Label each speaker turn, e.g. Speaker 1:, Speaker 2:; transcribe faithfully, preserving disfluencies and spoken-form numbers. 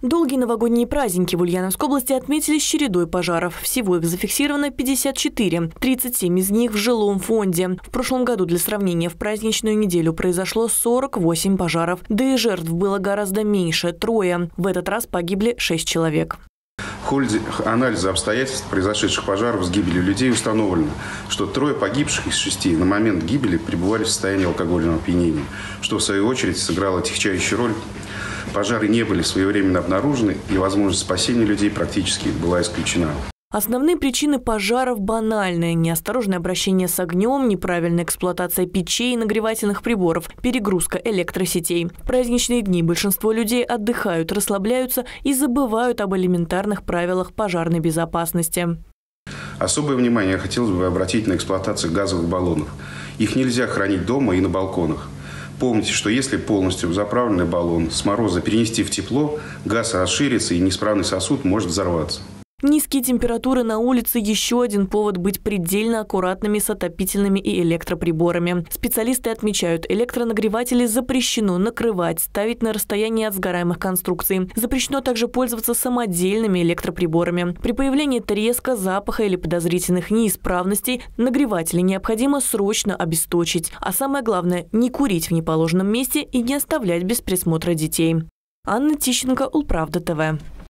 Speaker 1: Долгие новогодние праздники в Ульяновской области отметились чередой пожаров. Всего их зафиксировано пятьдесят четыре, тридцать семь из них в жилом фонде. В прошлом году, для сравнения, в праздничную неделю произошло сорок восемь пожаров. Да и жертв было гораздо меньше – трое. В этот раз погибли шесть человек.
Speaker 2: В ходе анализа обстоятельств произошедших пожаров с гибелью людей установлено, что трое погибших из шести на момент гибели пребывали в состоянии алкогольного опьянения, что в свою очередь сыграло отягчающую роль. Пожары не были своевременно обнаружены, и возможность спасения людей практически была исключена.
Speaker 1: Основные причины пожаров банальные: неосторожное обращение с огнем, неправильная эксплуатация печей и нагревательных приборов, перегрузка электросетей. В праздничные дни большинство людей отдыхают, расслабляются и забывают об элементарных правилах пожарной безопасности.
Speaker 2: Особое внимание я хотел бы обратить на эксплуатацию газовых баллонов. Их нельзя хранить дома и на балконах. Помните, что если полностью заправленный баллон с мороза перенести в тепло, газ расширится и неисправный сосуд может взорваться.
Speaker 1: Низкие температуры на улице – еще один повод быть предельно аккуратными с отопительными и электроприборами. Специалисты отмечают, электронагреватели запрещено накрывать, ставить на расстоянии от сгораемых конструкций. Запрещено также пользоваться самодельными электроприборами. При появлении треска, запаха или подозрительных неисправностей нагреватели необходимо срочно обесточить. А самое главное – не курить в неположенном месте и не оставлять без присмотра детей. Анна Тищенко, Улправда ТВ.